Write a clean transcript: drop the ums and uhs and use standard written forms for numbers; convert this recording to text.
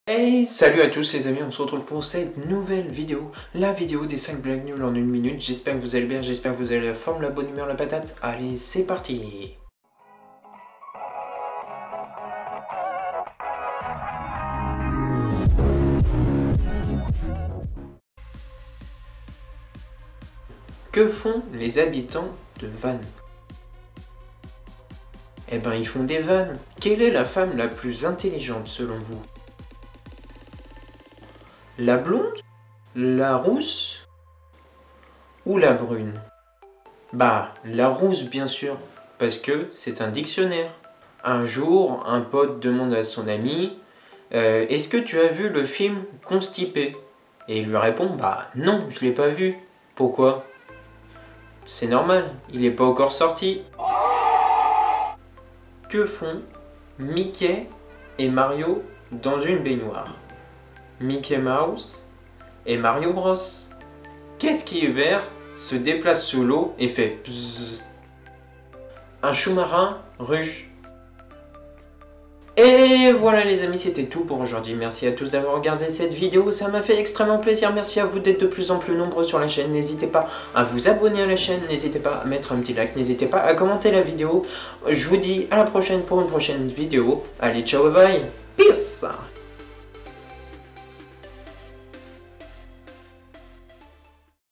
Hey, salut à tous les amis, on se retrouve pour cette nouvelle vidéo, la vidéo des 5 blagues nulles en 1 minute. J'espère que vous allez bien, j'espère que vous avez la forme, la bonne humeur, la patate. Allez, c'est parti. Que font les habitants de Vannes? Eh ben, ils font des vannes. Quelle est la femme la plus intelligente selon vous? La blonde? La rousse? Ou la brune? Bah, la rousse bien sûr, parce que c'est un dictionnaire. Un jour, un pote demande à son ami est-ce que tu as vu le film Constipé? Et il lui répond bah non, je l'ai pas vu. Pourquoi? C'est normal, il n'est pas encore sorti. Que font Mickey et Mario dans une baignoire? Mickey Mouse et Mario Bros. Qu'est-ce qui est vert, se déplace sous l'eau et fait bzzz? Un sous-marin ruge. Et voilà les amis, c'était tout pour aujourd'hui. Merci à tous d'avoir regardé cette vidéo, ça m'a fait extrêmement plaisir. Merci à vous d'être de plus en plus nombreux sur la chaîne. N'hésitez pas à vous abonner à la chaîne, n'hésitez pas à mettre un petit like, n'hésitez pas à commenter la vidéo. Je vous dis à la prochaine pour une prochaine vidéo. Allez, ciao, bye bye, peace.